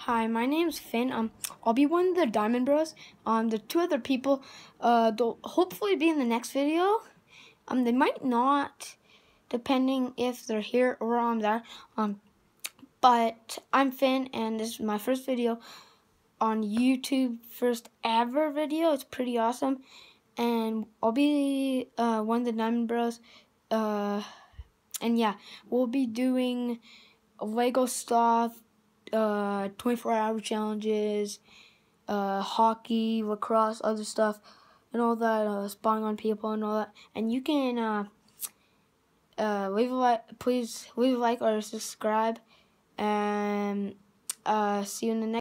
Hi, my name's Finn. I'll be one of the Diamond Bros. The two other people, they'll hopefully be in the next video. They might not, depending if they're here or I'm there. But I'm Finn, and this is my first video on YouTube, first ever video. It's pretty awesome, and I'll be one of the Diamond Bros. And yeah, we'll be doing Lego stuff, 24-hour challenges, hockey, lacrosse, other stuff, and all that, spying on people and all that. And you can leave a like, please leave a like or subscribe, and see you in the next